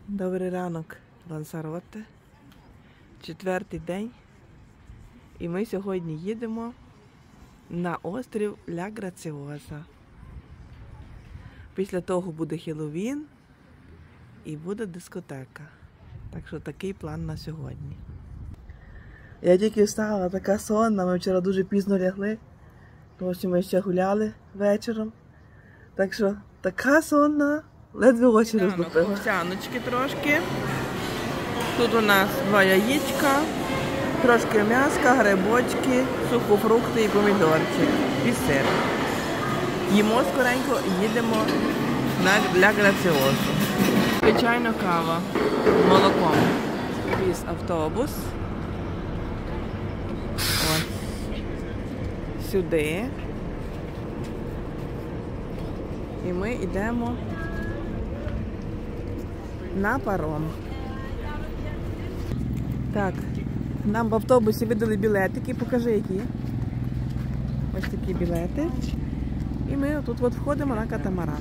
Добрий ранок, Лансароте. 4-й день. І ми сьогодні їдемо на острів Ля Граціоза. Після того буде Хеллоуін і буде дискотека. Так що такий план на сьогодні. Я тільки встала, така сонна, ми вчора дуже пізно лягли, тому що ми ще гуляли вечором. Так що така сонна, ледве очі розлупила. Овсяночки трошки. Тут у нас 2 яєчка, трошки м'яска, грибочки, сухофрукти і помідорчик, і сир. Їмо скоренько і їдемо на Ля Граціозу. Звичайно, кава, молоком. Віз автобус. Ось. Сюди. І ми йдемо на паром. Так, нам в автобусі видали білетики, покажи які. Ось такі білети. І ми тут от входимо на катамаран.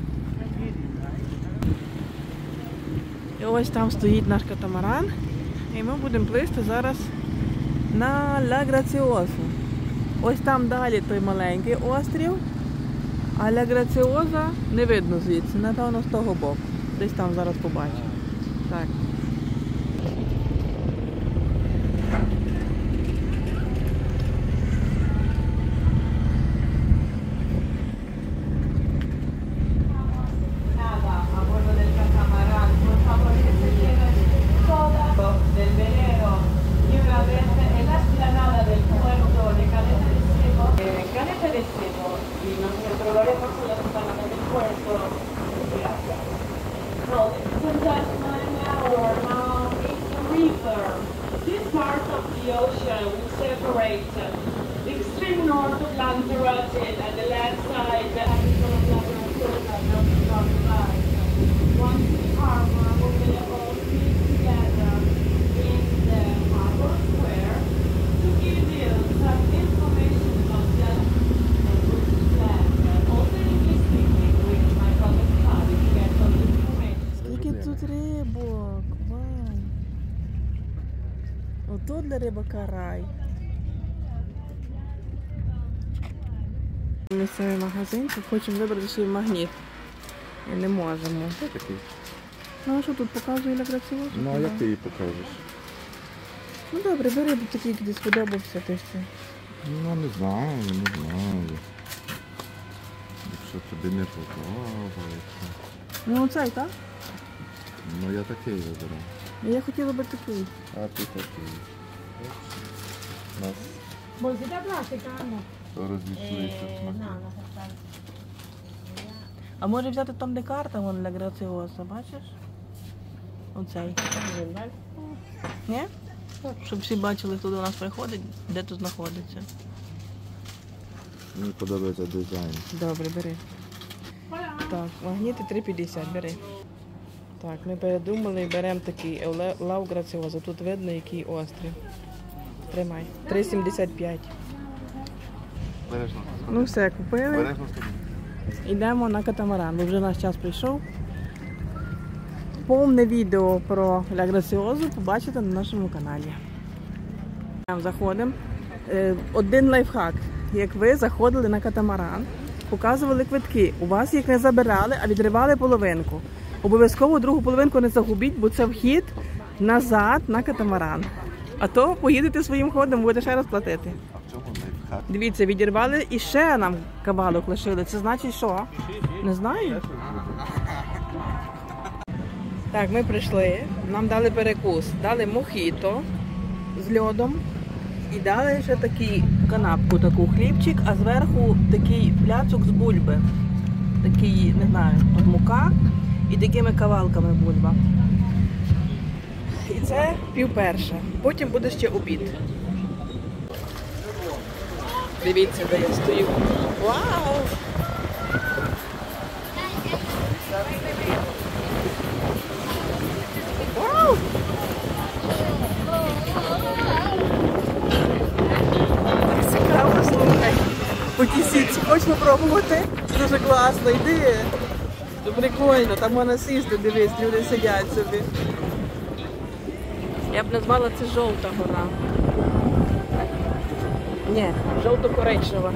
І ось там стоїть наш катамаран. І ми будемо плисти зараз на Ля Граціозу. Ось там далі той маленький острів. А Ля Граціоза не видно звідси, напевно з того боку. Десь там зараз побачимо. Так. This part of the ocean will separate the extreme north of Lanzarote and the land side Once the harbor will be all meet together in the harbor square to give you some information about the land. Also English speaking with my colleague Claudia to get some information. Скільки тут рибок! Вау! Ото для рибака рай. Місцевий магазинчик, хочемо вибрати ще й магніт. І не можемо. Що такий? Ну а що тут показує Ля Граціозу? Ну а як ти її покажеш? Ну добре, бери такий, який тобі сподобався, ти все. Ну не знаю. Якщо тобі не подобається. Ну оцей, так? Ну я такий вибирав. Я хотіла би такий. А ти такий. Нас Bolsita plastica, no? розійшлися смаки. А може взяти там, де карта, вон Ля Граціоза, бачиш? Оцей. Ні? Щоб всі бачили, хто до нас приходить, де тут знаходиться. Мені подобається дизайн. Добре, бери. Так, магніти 3,50, бери. Так, ми передумали і беремо такий Ля Граціоза. Тут видно, який острів. Тримай. 3,75. Береш нас. Ну все, купили. Береш нас тобі. Йдемо на катамаран, бо вже наш час прийшов. Повне відео про Ля Граціозу побачите на нашому каналі. Заходимо. Один лайфхак. Як ви заходили на катамаран, показували квитки, у вас їх не забирали, а відривали половинку. Обов'язково другу половинку не загубіть, бо це вхід назад на катамаран. А то поїдете своїм ходом, будете ще раз платити. А в чому лайфхак? Дивіться, відірвали і ще нам кавалок лишили. Це значить що? Не знаю. Так, ми прийшли, нам дали перекус. Дали мохіто з льодом і дали ще таку канапку, таку хлібчик, а зверху такий пляцок з бульби. Такий, не знаю, тут мука і такими кавалками бульба. І це 12:30. Потім буде ще обід. Дивіться, де я стою. Вау! Вау! Так цікаво, слухай. Потісіть, хочеш попробувати? Дуже класно, йди. Тут прикольно, там можна сісти, дивись, люди сидять собі. Я б назвала це жовта гора. Ні, жовто-коричнева.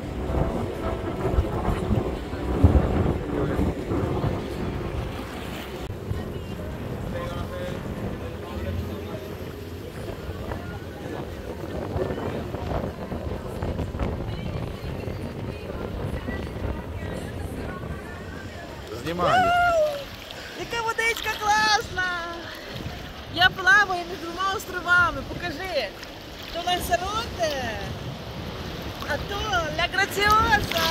Знімаю. Яка водичка класна! Я плаваю між двома островами, покажи. То Лансароте, а то Ля Граціоса.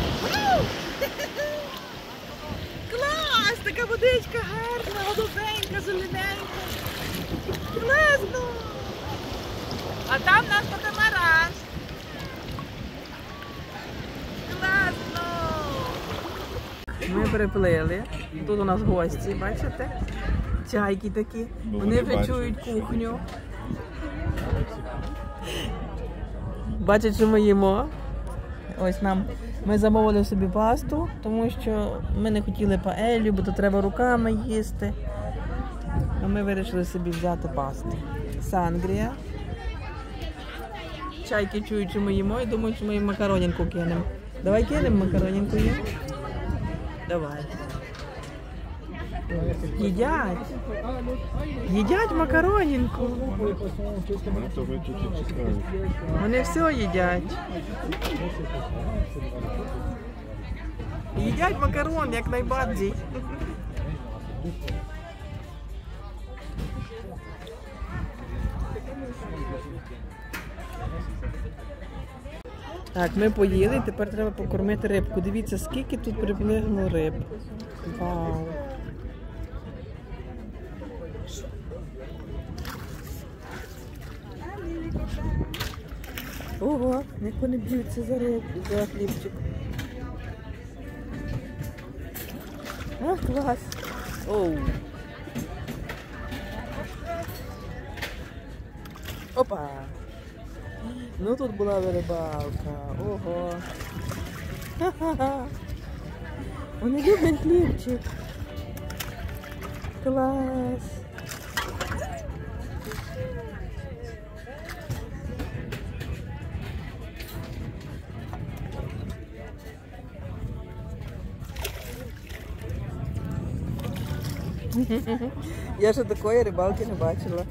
Клас! Така водичка гарна, голубенька, зелененька. Класно! А там наш катамаран. Класно! Ми переплили. Тут у нас гості, бачите? Чайки такі. Вони вже чують кухню. Бачать, що ми їмо. Ось ми замовили собі пасту, тому що ми не хотіли паелю, бо то треба руками їсти. А ми вирішили собі взяти пасту. Сангрія. Чайки чують, що ми їмо і думають, що ми їм макаронінку кинемо. Давай кинемо макаронінку їм. Давай. Їдять. Їдять макаронінку. Вони то виключить чекають. Вони все їдять. Їдять макарон, як найбадзі. Так, ми поїли, тепер треба покормити рибку. Дивіться, скільки тут приблизно риб. Вау. Ого, як вони б'ються за рибку, за хлібчик. Ах, клас. Оу. Опа. Ну тут була рибалка. Ого. Ха-ха-ха. Вони люблять хлібчик. Клас. Я ще такої рибалки не бачила.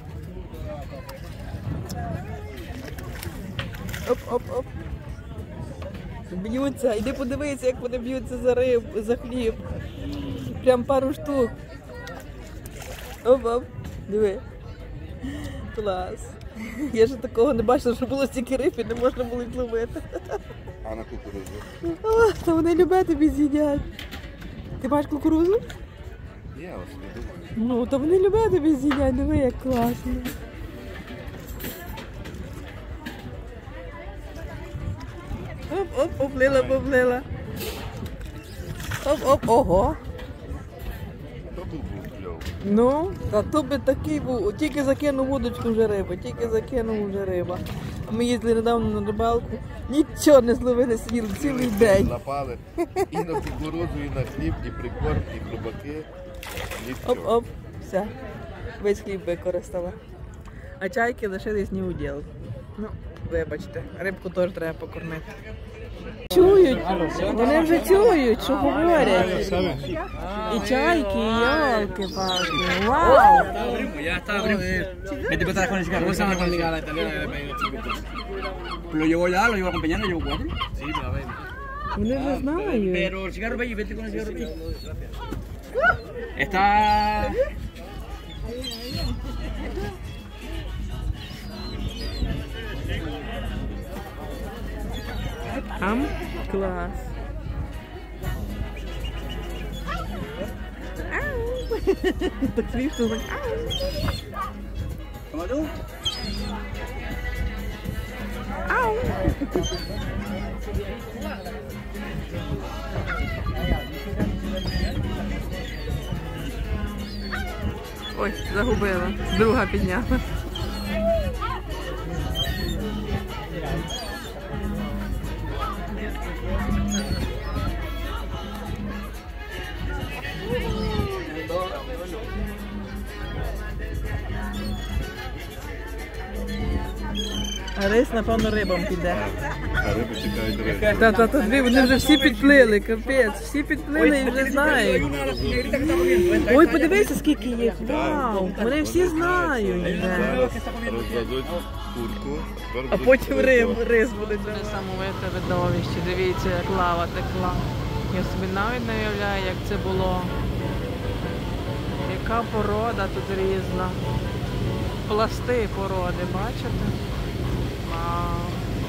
Оп-оп-оп. Б'ються. Іди подивися, як вони б'ються за хліб. Прям пару штук. Оп-оп. Диви. Клас. Я ще такого не бачила, що було стільки риб і не можна було їх ловити. А на кукурудзу? О, та вони любе тобі з'їдять. Ти маєш кукурудзу? Я ось не думаю. Ну, та вони любе тобі з'їдять. Диви, як класно. Оп-оп, поплила. Оп-оп, ого. То був кльов. Ну, та то би такий був. Тільки закинув вудочку вже риба, вже риба. А ми їздили недавно на рибалку, нічого не зловили, сиділи цілий день. Напали і на кукурудзу, і на хліб, і прикорм, і хробаки. Нічого. Оп-оп, все. Весь хліб використала. А чайки лишились ні у діл. Ну, вибачте, рибку теж треба покормити. Чують, вони вже чують, що говорять. І чайки, і ялки-палки. Вау! Ya está, vete para con el cigarro. ¿Cómo se llama con la italiana de pedir chiquitos? Lo llevo ya, lo llevo acompañando, llevo 4. Sí, pero a ver. Вони вже знають. Pero el cigarro, vete con el cigarro. Está. Ам? Клас. Ау! Так смішно, так ау! ¿Cómo tú? Ау! Ой, загубила. Друга підняла. А рис, напевно, рибам піде. А риби чекають рибу. Та вони вже всі підплили, капець. Всі підплили і вже знають. Ой, подивися, скільки їх. Вау! Вони всі знають. Зараз роздадуть курку. А потім рис буде. Несамовите видовище. Дивіться, як лава текла. Я собі навіть не уявляю, як це було. Яка порода тут різна. Пласти породи, бачите? Вау.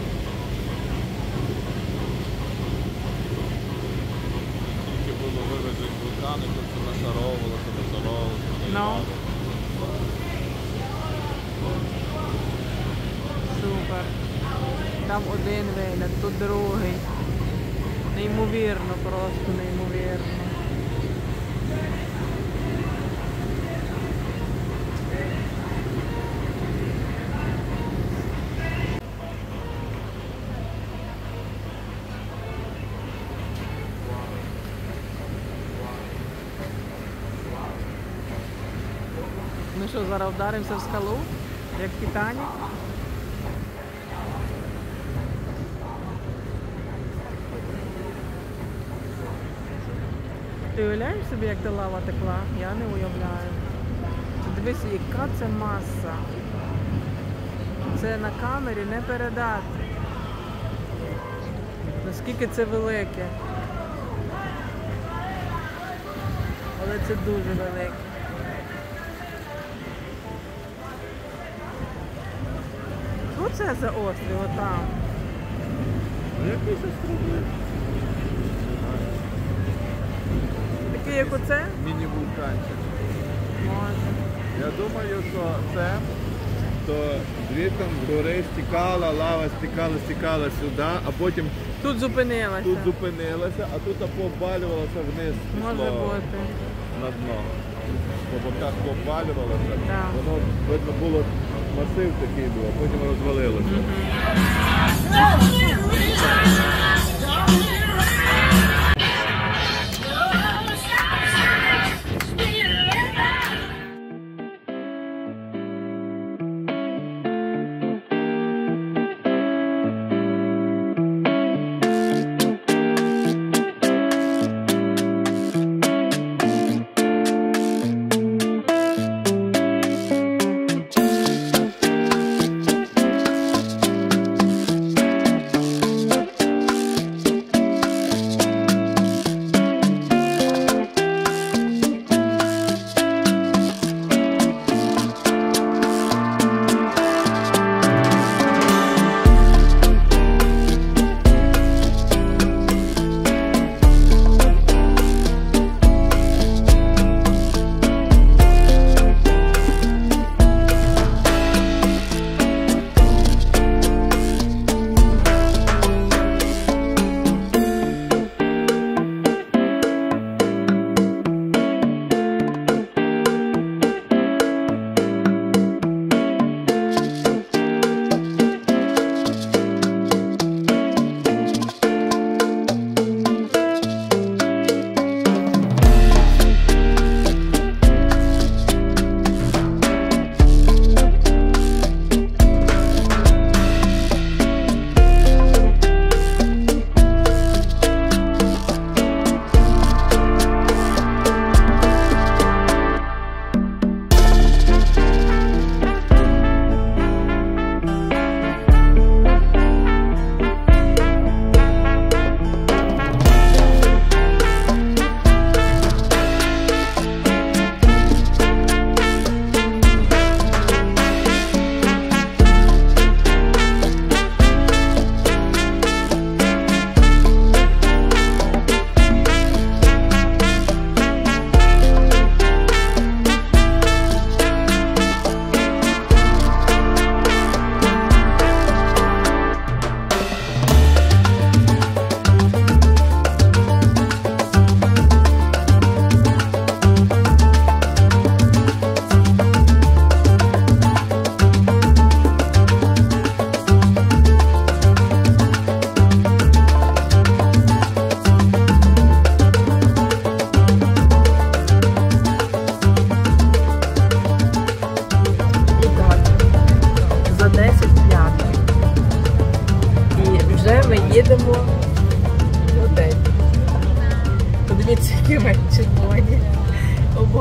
Тільки було виведені вулкани, тут це нашаровувалося. Ну. Супер. Там один вигляд, тут другий. Неймовірно, просто неймовірно. Ми що, зараз вдаримося в скалу, як Титанік? Ти уявляєш собі, як та лава текла? Я не уявляю. Дивись, яка це маса. Це на камері не передати. Наскільки це велике. Але це дуже велике. Що це за острів отам? Якийсь острів. Такий, як оце? Міні-вулканчик. Може. Я думаю, що це, то звідти з гори стікала, лава стікала сюди, а потім Тут зупинилася. тут зупинилася, а тут пообвалювалося вниз. Може пішло бути. на дно. По боках пообвалювалося. Так. Воно, видно, було масив такий був, а потім розвалилося.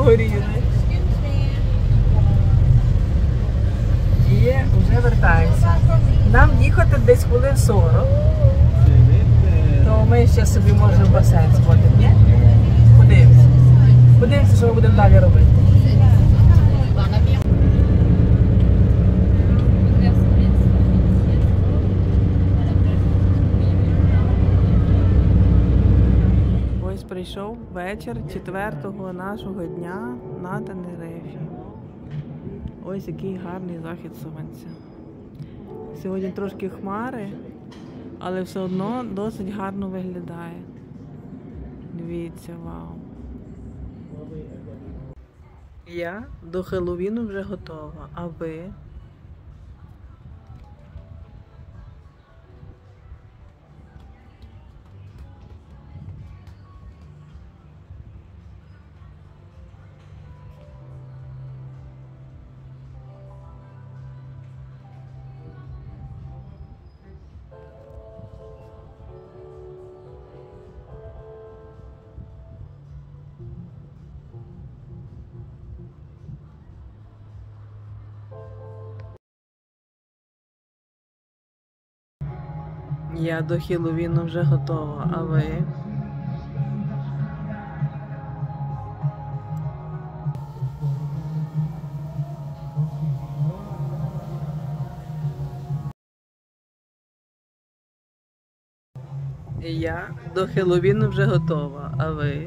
погоріли. І вже вертаємося. Нам їхати десь хвилин 40. То ми ще собі можемо в басейн сходити, ні? Подивимося. Подивимося, що ми будемо далі робити. Ось прийшов вечір 4-го нашого дня на Тенерифі. Ось який гарний захід сонця. Сьогодні трошки хмари, але все одно досить гарно виглядає. Дивіться, вау. Я до Хеллоуіну вже готова, а ви? Я до Хеллоуіну вже готова, а ви? Я до Хеллоуіну вже готова, а ви?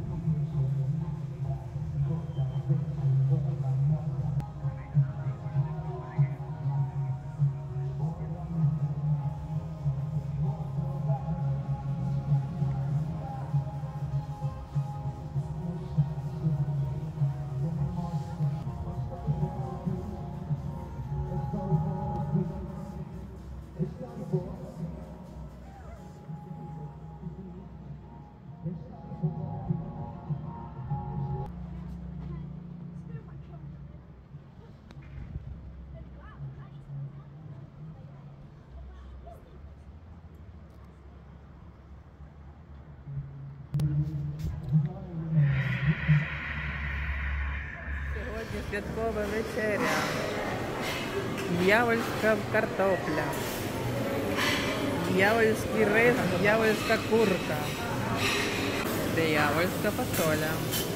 Сьогодні святкова вечеря. Д'явольська картопля. Д'явольський рис, д'явольська курка. Диявольська фасоля.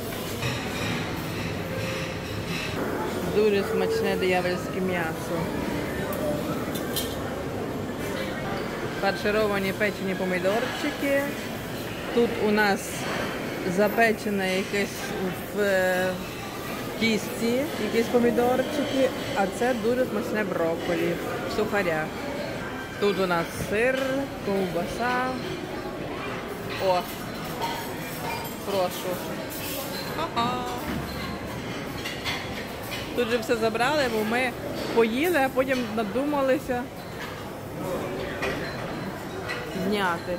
Дуже смачне диявольське м'ясо. Фаршировані печені помідорчики. Тут у нас запечене якесь в тісті, якісь помідорчики, а це дуже смачне брокколі в сухарях. Тут у нас сир, ковбаса. О, прошу. Ага. Тут же все забрали, бо ми поїли, а потім надумалися зняти.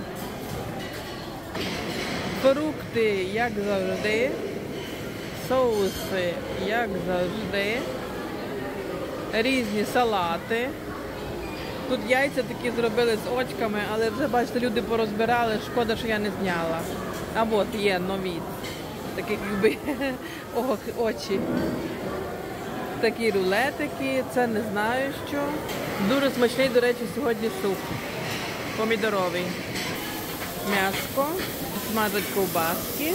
Фрукти, як завжди. Соуси, як завжди. Різні салати. Тут яйця такі зробили з очками, але вже, бачите, люди порозбирали, шкода, що я не зняла. А от є нові, такі якби очі. Такі рулетики, це не знаю що. Дуже смачний, до речі, сьогодні суп. Помідоровий. М'яско, смажать ковбаски.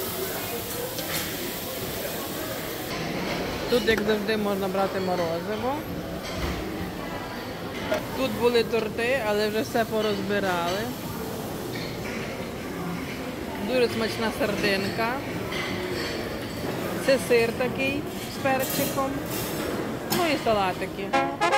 Тут, як завжди, можна брати морозиво. Тут були торти, але вже все порозбирали. Дуже смачна сардинка. Це сир такий з перчиком. Ну і салатики.